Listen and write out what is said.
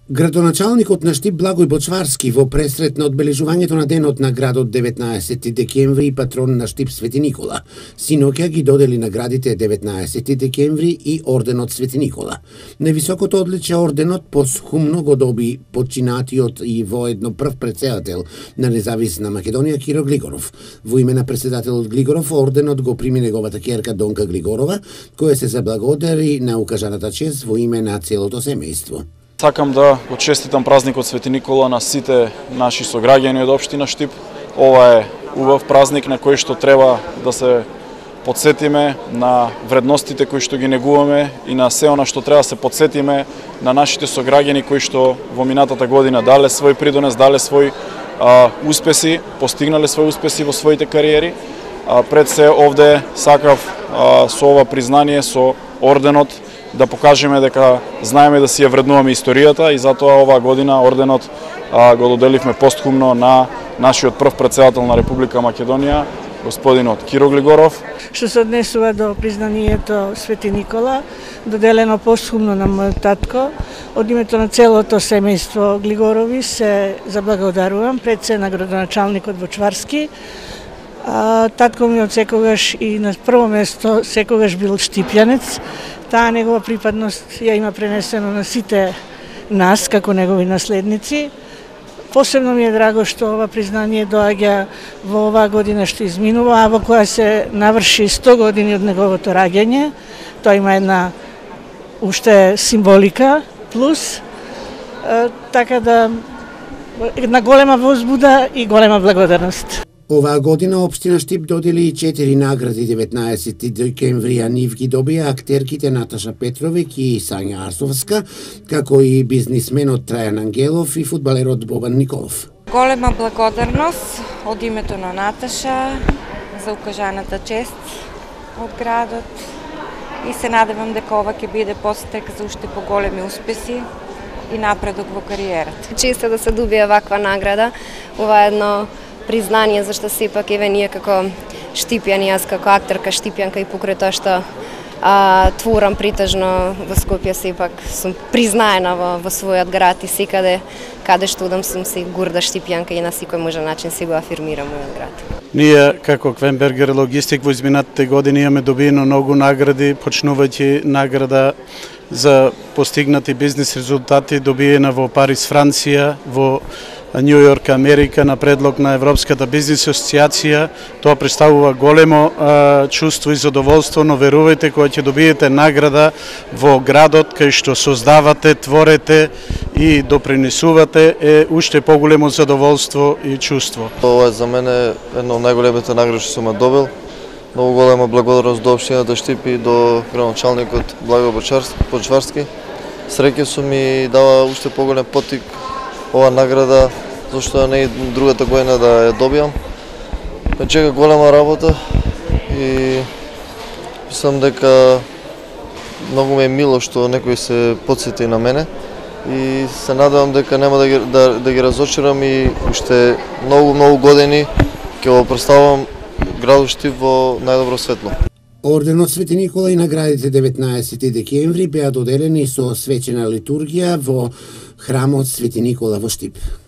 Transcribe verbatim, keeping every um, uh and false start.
Градоначалникот на Штип Благој Бочварски во пресрет на одбележувањето на денот на градот деветнаесети декември и патрон на Штип Свети Никола, синоќа ги додели наградите деветнаесети декември и орденот Свети Никола. Невисокото одличие орденот посхумно го доби починатиот и воедно прв председател на Независна Македонија Киро Глигоров. Во име на председателот Глигоров орденот го прими неговата ќерка Донка Глигорова, која се заблагодари на укажаната чест во име на целото семејство. Сакам да го честитам празникот Свети Никола на сите наши сограѓани од општина Штип. Ова е убав празник на кој што треба да се подсетиме на вредностите кои што ги негуваме и на се она што треба да се подсетиме на нашите сограѓани кои што во минатата година дале свој придонес, дале свој а, успеси, постигнале свои успеси во своите кариери. А, пред се овде сакав а, со ова признание, со орденот, да покажеме дека знаеме да си ја вреднуваме историјата и затоа оваа година орденот а, го доделивме постхумно на нашиот прв председател на Република Македонија, господинот Киро Глигоров. Што се однесува до признанието Свети Никола, доделено постхумно на мојот татко, од името на целото семејство Глигорови се заблагодарувам пред се на градоначалникот Бочварски. А, татко ми од секогаш и на прво место секогаш бил штипјанец. Таа негова припадност ја има пренесено на сите нас како негови наследници. Посебно ми е драго што ова признание доаѓа во оваа година што изминува, а во која се наврши сто години од неговото раѓање. Тоа има една уште символика плюс, така да една голема возбуда и голема благодарност. Оваа година општина Штип додели и четири награди деветнаесети декември, а нив ги добија актерките Наташа Петровиќ и Сања Арсовска, како и бизнисменот Трајан Ангелов и фудбалерот Бобан Николов. Голема благодарност од името на Наташа за укажаната чест од градот и се надевам дека ова ќе биде постек за уште поголеми успеси и напредок во кариерата. Често да се добија ваква награда, ова е едно признание зашто сепак еве ние како штипјани, јас како актерка штипјанка и покрај тоа што а, творам притежно во Скопје, сепак сум признаена во, во својот град и секаде каде што одам сум си горда штипјанка и на секој можен начин си го афирмирам мојот град. Ние како Квенбергер Логистик во изминатите години имаме добиено многу награди, почнувајќи награда за постигнати бизнис резултати добиена во Париз, Франција, во Нью Йорк, Америка, на предлог на Европската бизнис асоциација. Тоа представува големо а, чувство и задоволство, но верувајте, кога ќе добиете награда во градот кај што создавате, творете и допринесувате, е уште поголемо задоволство и чувство. Ова е за мене една од најголемите награди што сум ја добил. Многу голема благодарност до општината Штип и до градоначалникот Благој Бочварски. Среќа сум и дава уште поголем поттик ова награда, зашто не и другата година да ја добијам. Ме чека голема работа и мислам дека многу ми е мило што некој се потсети на мене и се надевам дека нема да ги, да, да ги разочарам и уште многу, многу години ќе го представам градот Штип во најдобро светло. Орденот Свети Никола и наградите деветнаесети декември беа доделени со свечена литургија во храмот Свети Никола во Штип.